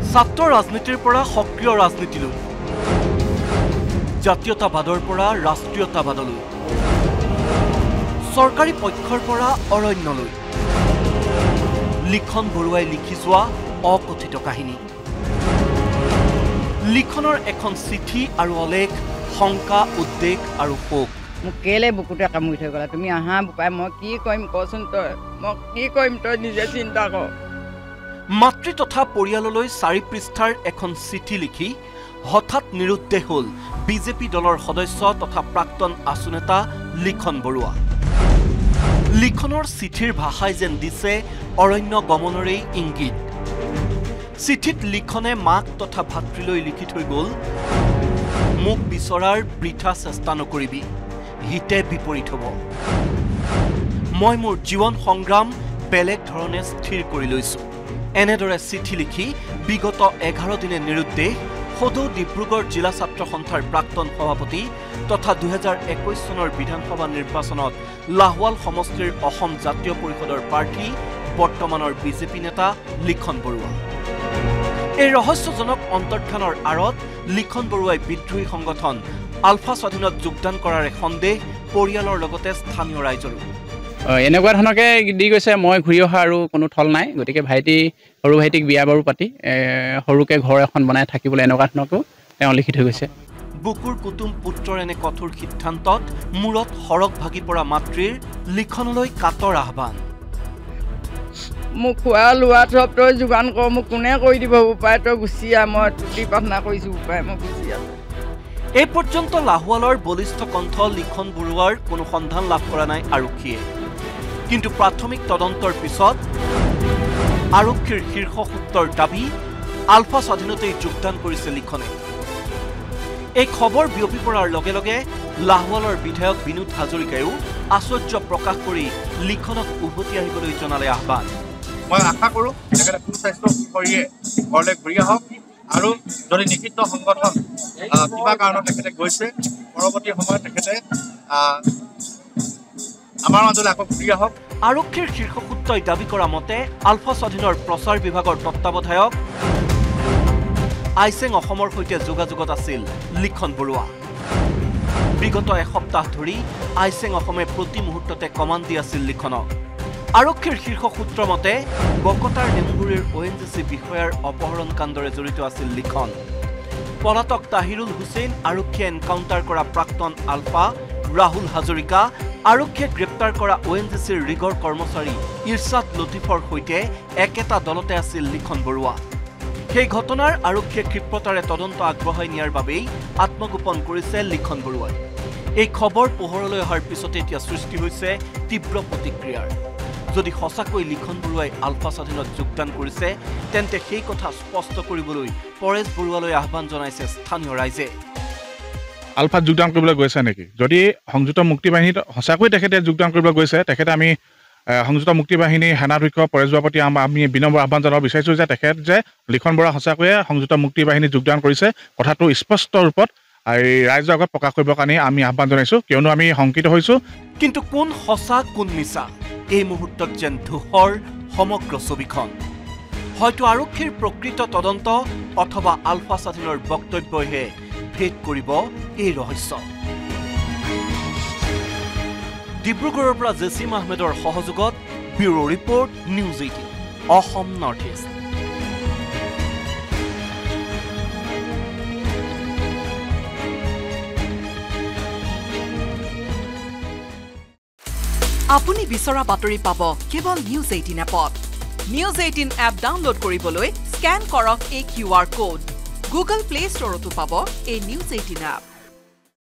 ছাত্ৰ ৰাজনীতিৰ পৰা সক্ৰিয় ৰাজনীতিলৈ জাতীয়তাবাদৰ পৰা ৰাষ্ট্ৰীয়তাবাদলৈ চৰকাৰী পক্ষৰ পৰা অৰণ্যলৈ লিখন বৰুৱাই লিখি যোৱা অকথিত কাহিনী লিখনৰ এখন চিঠি আৰু অলেখ শংকা উদ্বেগ আৰু শোক মোক কেলে বুকুতে কামুৰি থৈ গলা তুমি আহা বুকাই মই কি কৰিম কচোন তই মই কি কৰিম তই নিজে চিন্তা কৰ মাতৃ তথা পৰিয়াললৈ 4 পৃষ্ঠাৰ এখন চিঠি লিখি হঠাৎ নিৰুদ্দেশ হ'ল বিজেপি দলৰ সদস্য তথা প্ৰাক্তন আছুনেতা লিখন বৰুৱা লিখনৰ চিঠিৰ ভাষাই যেন দিছে অৰণ্য গমনৰে ইংগিত চিঠিত লিখনে মাক তথা ভাতৃলৈ লিখি থৈ গ'ল মোক বিচৰাৰ বৃথা চেষ্টা নকৰিবি হিতে বিপৰীত হ'ব মই মোৰ জীৱন সংগ্ৰাম বেলেগ ধৰণে স্থিৰ কৰি লৈছো এনেদৰে চিঠি লিখি বিগত 11 দিনে নিৰুদ্দেশ সদৌ ডিব্ৰুগড় জিলা ছাত্ৰ সন্থাৰ প্ৰাক্তন সভাপতি তথা 2021 চনৰ বিধানসভা নিৰ্বাচনত লাহৱাল সমষ্টিৰ অসম জাতীয় পৰিষদৰ প্ৰাৰ্থী বৰ্তমানৰ বিজেপি নেতা লিখন বৰুৱা এই ৰহস্যজনক অন্তৰ্ধানৰ আঁৰত লিখন বৰুৱাই বিদ্ৰোহী সংগঠন আলফা স্বাধীনত যোগদান কৰাৰ সন্দেহ পৰিয়ালৰ লগতে স্থানীয় ৰাইজৰ এনেকুৱা ধৰণকে দি গৈছে মই ঘূৰি অহা আৰু কোনো থল নাই গতিকে সৰু ভাইটিক বিয়া বাৰু পাতি সৰুকে ঘৰ এখন বনাই থাকিবলৈ এনেকুৱা ধৰণকো তেওঁ লিখি থৈ গৈছে বুকুৰ কুটুম পুত্ৰৰ এনে কঠোৰ সিদ্ধান্তত মূৰত সৰগ ভাগি পৰা মাতৃৰ লিখনলৈ কাতৰ আহ্বান মোক খোৱা লোৱা চব তই যোগান কৰ মোক কোনে কৰি দিব উপায় তই গুচি আহ মই তুতি প্ৰাৰ্থনা কৰিছোঁ উপায় মই গুচি আছোঁ এই পৰ্যন্ত লাহৱালৰ বলিষ্ঠ কণ্ঠ লিখন বৰুৱাৰ কোনো সন্ধান লাভ কৰা নাই আৰক্ষীয়ে কিন্তু প্ৰাথমিক তদন্তৰ পিছত আৰক্ষীৰ শীৰ্ষ সূত্ৰৰ দাবী আলফা স্বাধীনতেই যোগদান কৰিছে লিখনে এই খবৰ বিয়পি পৰাৰ লগে লগে লাহৱালৰ বিধায়ক বিনোদ হাজৰিকায়ো আশ্চৰ্য প্ৰকাশ কৰি লিখনক উভতি আহিবলৈ জনালে আহ্বান মই আশা কৰোঁ তেখেতে সুস্বাস্থ্য কৰিয়ে ঘৰলৈ ঘূৰি আহক আৰু যদি নিষিদ্ধ সংগঠন কিবা কাৰণত তেখেতে গৈছে পৰৱৰ্তী সময়ত তেখেতে আমাৰ মাজলৈ আকৌ ঘূৰি আহক আৰক্ষীৰ শীৰ্ষ সূত্ৰই দাবী কৰা মতে আলফা স্বাধীনৰ প্ৰচাৰ বিভাগৰ তত্ত্বাৱধায়ক আইচেং অসমৰ সৈতে যোগাযোগত আছিল লিখন বৰুৱা বিগত এসপ্তাহ ধৰি আইচেং অসমে প্ৰতি মুহূৰ্ততে কমাণ্ড দি আছিল লিখনক আৰক্ষীৰ শীৰ্ষ সূত্ৰ মতে বকতাৰ নেমুগুৰিৰ ONGC বিষয়াৰ অপহৰণ কাণ্ডৰে জড়িত আছিল লিখন পলাতক তাহিৰুল হুছেইন আৰক্ষীয়ে এনকাউণ্টাৰ কৰা প্ৰাক্তন আলফা ৰাহুল হাজৰিকা আৰক্ষীয়ে গ্ৰেপ্তাৰ কৰা ONGCৰ ৰিগৰ কৰ্মচাৰী ইৰছাদ লতিফৰ সৈতে একেটা দলতে আছিল লিখন বৰুৱা সেই ঘটনাৰ আৰক্ষীয়ে ক্ষিপ্ৰতাৰে তদন্ত আগবঢ়াই নিয়াৰ বাবেই আত্মগোপন কৰিছে লিখন বৰুৱাই এই খবৰ পোহৰলৈ অহাৰ পিছতে এতিয়া সৃষ্টি হৈছে তীব্ৰ প্ৰতিক্ৰিয়াৰ যদি সঁচাকৈ লিখন বৰুৱাই আলফা স্বাধীনত যোগদান কৰিছে তেন্তে সেই কথা স্পষ্ট কৰিবলৈ পৰেশ বৰুৱালৈ আহ্বান জনাইছে স্থানীয় ৰাইজে আলফাত যোগদান কৰিবলৈ গৈছে নেকি যদি সংযুক্ত মুক্তি বাহিনীত সঁচাকৈ তেখেতে যোগদান কৰিবলৈ গৈছে তেখেতে আমি সংযুক্ত মুক্তি বাহিনী সেনাধ্যক্ষ পৰেশ বৰুৱাৰ প্ৰতি আমি বিনম্ৰ আহ্বান জনাব বিচাৰিছোঁ যে তেখেত যে লিখন বৰুৱা সঁচাকৈয়ে সংযুক্ত মুক্তি বাহিনীত যোগদান কৰিছে কথাটো স্পষ্ট ৰূপত ৰাইজৰ আগত প্ৰকাশ কৰিবৰ কাৰণে আমি আহ্বান জনাইছোঁ কিয়নো আমি শংকিত হৈছোঁ কিন্তু কোন সঁচা কোন মিছা এই মুহূৰ্তত যেন ধূসৰ সমগ্ৰ ছবিখন হয়তো আৰক্ষীৰ প্ৰকৃত তদন্ত অথবা আলফা স্বাধীনৰ বক্তব্যইহে ভেদ কৰিব এই ৰহস্য ডিব্ৰুগড়ৰ পৰা জেছিম আহমেদৰ সহযোগত bureau report News 18 Assam North East আপুনি বিচৰা বাতৰি পাব কেৱল নিউজ 18 এপত নিউজ 18 এপ ডাউনলোড কৰিবলৈ স্ক্যান কৰক এই QR কোড গুগল প্লে ষ্টৰতো পাব এই নিউজ 18 এপ